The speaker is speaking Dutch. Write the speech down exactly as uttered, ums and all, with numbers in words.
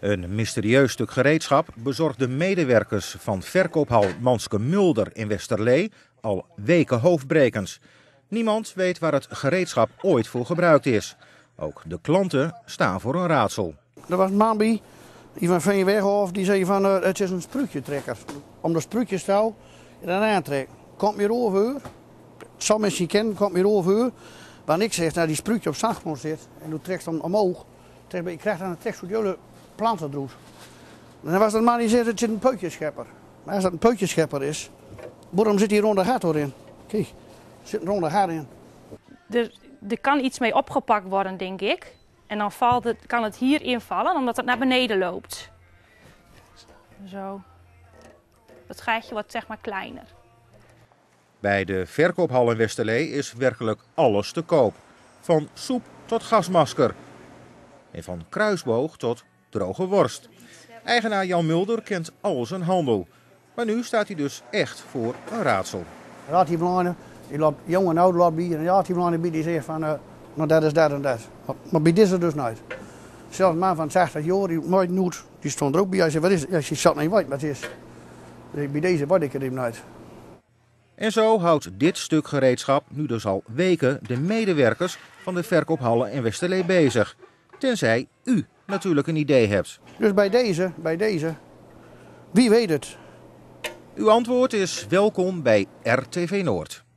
Een mysterieus stuk gereedschap bezorgt de medewerkers van verkoophal Manske Mulder in Westerlee al weken hoofdbrekens. Niemand weet waar het gereedschap ooit voor gebruikt is. Ook de klanten staan voor een raadsel. Er was een man bij, die van Veenweghof, die zei van uh, het is een spruitjetrekker. Om de spruitjestouw eraan aantrekken. Komt meer over. Sommige mensen kennen, komt meer over. Maar ik zeg, nou die spruitje op zandgrond zit en doet trekt hem omhoog. Je krijgt dan een trek voor jullie planten droes. En dan was er een man die zei, het is een peutjeschepper. Maar als dat een peutjeschepper is, waarom zit hier ronde gat in? Kijk, er zit een ronde gat in. Er, er kan iets mee opgepakt worden, denk ik. En dan valt het, kan het hier invallen, omdat het naar beneden loopt. Zo. Het gaatje wordt zeg maar kleiner. Bij de verkoophal in Westerlee is werkelijk alles te koop. Van soep tot gasmasker. En van kruisboog tot droge worst. Eigenaar Jan Mulder kent al zijn handel. Maar nu staat hij dus echt voor een raadsel. Raad die belangen, die loopt jong en oud loopt bij en raad die belangen bij die zegt van, uh, nou dat is dat en dat. Maar bij deze dus nooit. Zelfs een man van zestig jaar, die nooit noet, die stond er ook bij. Hij zei, wat is het? Ja, je zat niet weet wat het is. Bij deze word ik er even nooit. En zo houdt dit stuk gereedschap nu dus al weken de medewerkers van de verkoophallen in Westerlee bezig. Tenzij u natuurlijk een idee hebt. Dus bij deze, bij deze, wie weet het? Uw antwoord is welkom bij R T V Noord.